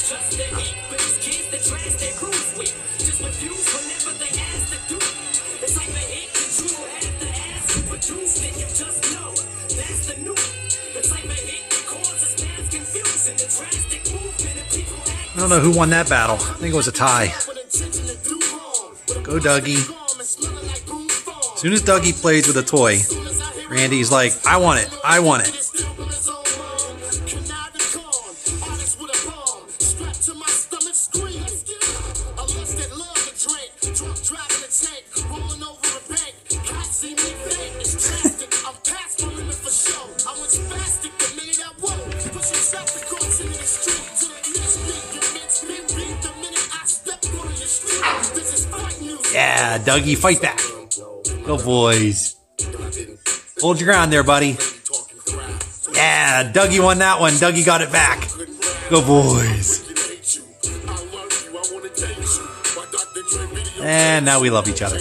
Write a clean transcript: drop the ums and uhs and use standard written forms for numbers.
I don't know who won that battle. I think it was a tie. Go Dougie. As soon as Dougie plays with a toy, Randy's like, I want it. I want it. Yeah, Dougie, fight back. Go boys. Hold your ground there, buddy. Yeah, Dougie won that one. Dougie got it back. Go boys. And now we love each other.